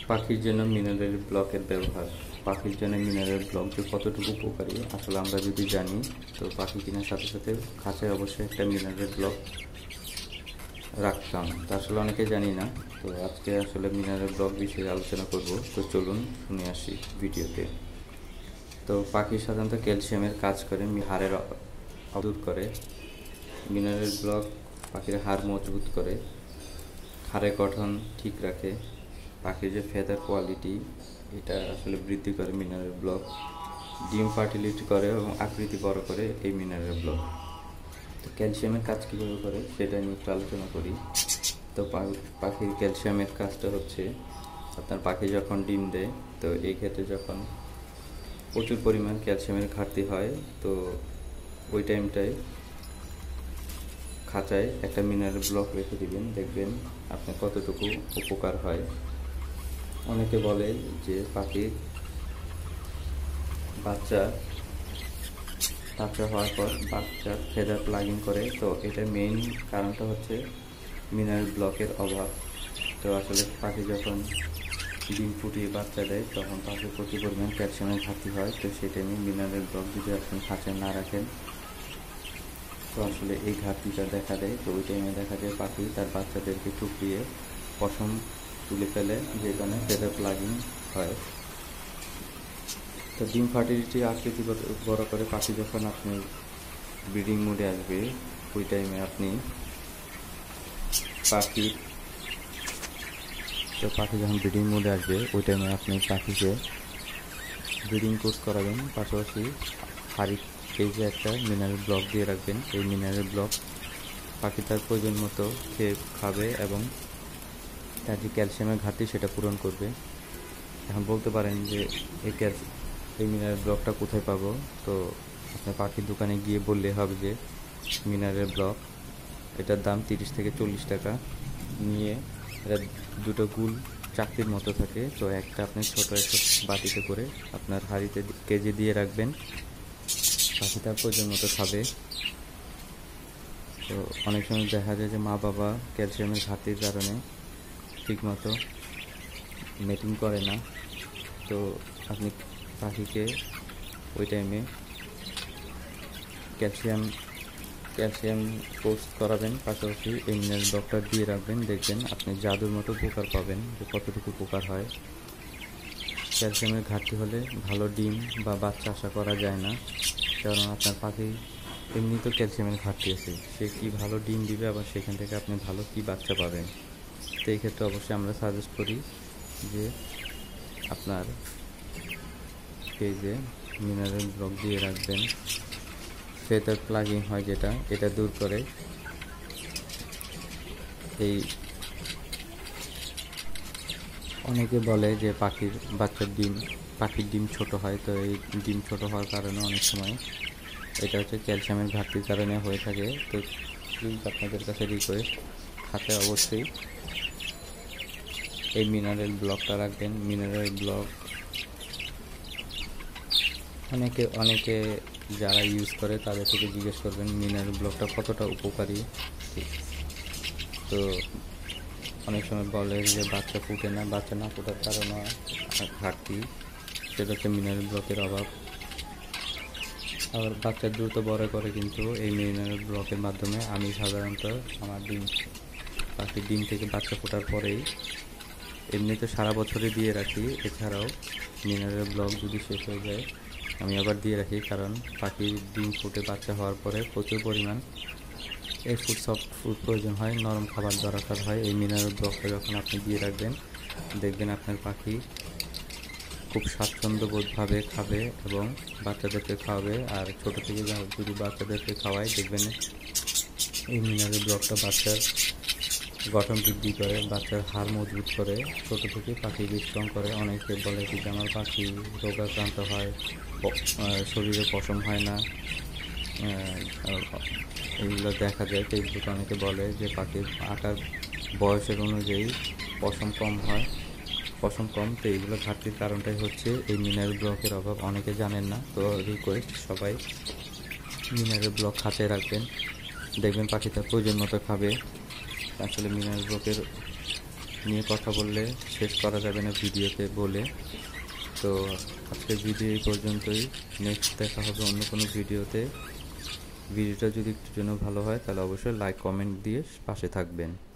পাখির জন্য মিনারেল ব্লকের ব্যবহার। পাখির জন্য মিনারেল ব্লক যে কতটুকু উপকারী আসলে আমরা যদি জানি, তো পাখি কেনার সাথে সাথে খাঁচায় অবশ্যই একটা মিনারেল ব্লক রাখতাম। তা আসলে অনেকে জানি না। তো আজকে আসলে মিনারেল ব্লক বিষয়ে আলোচনা করব। তো চলুন শুনে আসি ভিডিওতে। তো পাখি সাধারণত ক্যালসিয়ামের কাজ করে, হাড়ের দূর করে। মিনারেল ব্লক পাখির হাড় মজবুত করে, হাড়ের গঠন ঠিক রাখে, পাখির যে ফেদার কোয়ালিটি এটা আসলে বৃদ্ধি করে মিনারেল ব্লক, ডিম ফার্টিলিটি করে এবং আকৃতি বড় করে এই মিনারেল ব্লক। তো ক্যালসিয়ামের কাজ কীভাবে করে সেটা নিয়ে একটু আলোচনা করি। তো পাখির ক্যালসিয়ামের কাজটা হচ্ছে, আপনার পাখি যখন ডিম দেয়, তো এই ক্ষেত্রে যখন প্রচুর পরিমাণ ক্যালসিয়ামের ঘাটতি হয়, তো ওই টাইমটায় খাঁচায় একটা মিনারেল ব্লক রেখে দিবেন, দেখবেন আপনার কতটুকু উপকার হয়। অনেকে বলে যে পাখির বাচ্চা হওয়ার পর বাচ্চার ফেদার প্লাগিং করে, তো এটার মেইন কারণটা হচ্ছে মিনারেল ব্লকের অভাব। তো আসলে পাখি যখন ডিম ফুটিয়ে বাচ্চা দেয় তখন পাখির প্রচুর পরিমাণ ক্যালসিয়ামের ঘাটতি হয়। তো সেই টাইমে মিনারেল ব্লক যদি আপনি খাঁচায় না রাখেন, তো আসলে এই ঘাটতিটা দেখা দেয়। তো ওই টাইমে দেখা যায় পাখি তার বাচ্চাদেরকে টুকরিয়ে পশম তুলে ফেলে, যেখানে ফেদার প্লাগিং হয়। তো ডিম ফার্টিলিটি আকৃতি বড় করে পাখি যখন আপনি ব্রিডিং মোডে আসবে, ওই টাইমে আপনি পাখি যখন ব্রিডিং মোডে আসবে ওই টাইমে আপনি পাখিকে ব্রিডিং কোর্স করাবেন, পাশাপাশি হাড়ির কেজে একটা মিনারেল ব্লক দিয়ে রাখবেন। এই মিনারেল ব্লক পাখি তার প্রয়োজন মতো খেয়ে খাবে এবং তার যে ক্যালসিয়ামের ঘাটতি সেটা পূরণ করবে। এখন বলতে পারেন যে এই মিনারেল ব্লকটা কোথায় পাবো? তো আপনার পাখির দোকানে গিয়ে বললে হবে যে মিনারেল ব্লক, এটার দাম 30 থেকে 40 টাকা নিয়ে, এটা দুটো গুল চাকতির মতো থাকে। তো একটা আপনি ছোটো একটা বাটিতে করে আপনার হাঁড়িতে কেজে দিয়ে রাখবেন, পাখি তার প্রয়োজন মতো খাবে। তো অনেক সময় দেখা যায় যে মা বাবা ক্যালসিয়ামের ঘাটতির কারণে ঠিকমতো মেটিং করে না। তো আপনি পাখিকে ওই টাইমে ক্যালসিয়াম কোর্স করাবেন, পাশাপাশি এই মিনারেল ব্লকটা দিয়ে রাখবেন, দেখবেন আপনি জাদুর মতো উপকার পাবেন যে কতটুকু উপকার হয়। ক্যালসিয়ামের ঘাটতি হলে ভালো ডিম বা বাচ্চা আশা করা যায় না, কারণ আপনার পাখি এমনি তো ক্যালসিয়ামের ঘাটতি আছে, সে কি ভালো ডিম দিবে, আবার সেখান থেকে আপনি ভালো কি বাচ্চা পাবেন। তো এই ক্ষেত্রে অবশ্যই আমরা সাজেস্ট করি যে আপনার কেজে মিনারেল ব্লক দিয়ে রাখবেন। ফেদার প্লাগিং হয় যেটা, এটা দূর করে। এই অনেকে বলে যে পাখির ডিম ছোট হয়, তো এই ডিম ছোট হওয়ার কারণে অনেক সময় এটা হচ্ছে ক্যালসিয়ামের ঘাটতির কারণে হয়ে থাকে। তো প্লিজ আপনাদের কাছে রিকোয়েস্ট, খাতায় অবশ্যই এই মিনারেল ব্লকটা রাখবেন। মিনারেল ব্লক অনেকে যারা ইউজ করে তাদের থেকে জিজ্ঞেস করবেন মিনারেল ব্লকটা কতটা উপকারী। তো অনেক সময় বলে যে বাচ্চা ফুটে না, বাচ্চা না ফোটার কারণে ঘাটতি, সেটা হচ্ছে মিনারেল ব্লকের অভাব। আবার বাচ্চা দ্রুত বড় করে কিন্তু এই মিনারেল ব্লকের মাধ্যমে। আমি সাধারণত আমার পাখির ডিম থেকে বাচ্চা ফোটার পরেই এমনিতে সারা বছরই দিয়ে রাখি, এছাড়াও মিনারেল ব্লক যদি শেষ হয়ে যায় আমি আবার দিয়ে রাখি, কারণ পাখির ডিম ফুটে বাচ্চা হওয়ার পরে প্রচুর পরিমাণ সফট ফুড প্রয়োজন হয়, নরম খাবার দরকার হয়। এই মিনারেল ব্লকটা যখন আপনি দিয়ে রাখবেন, দেখবেন আপনার পাখি খুব স্বাচ্ছন্দ্যবোধভাবে খাবে এবং বাচ্চাদেরকে খাওয়াবে। আর ছোটো থেকে যদি বাচ্চাদেরকে খাওয়ায়, দেখবেন এই মিনারেল ব্লকটা বাচ্চার গঠন বৃদ্ধি করে, বাচ্চার হাড় মজবুত করে, ছোটো থেকে পাখিকে স্ট্রং করে। অনেকে বলে যে আমার পাখি রোগাক্রান্ত হয়, শরীরে পশম হয় না, এগুলো দেখা যায়। ফেসবুকে অনেকে বলে যে পাখির আকার বয়সের অনুযায়ী পশম কম। তো এইগুলো ঘাটতির কারণটাই হচ্ছে এই মিনারেল ব্লকের অভাব। অনেকে জানেন না, তো রিকোয়েস্ট সবাই মিনারেল ব্লক খাঁচায় রাখবেন, দেখবেন পাখি তার প্রয়োজন মতো খাবে। আসলে মিনারেল ব্লকের নিয়ে কথা বললে শেষ করা যাবে না ভিডিওতে বলে। তো আজকের ভিডিও এই পর্যন্তই। নেক্সট দেখা হবে অন্য কোনো ভিডিওতে। ভিডিওটা যদি একটু জন্য ভালো হয় তাহলে অবশ্যই লাইক কমেন্ট দিয়ে পাশে থাকবেন।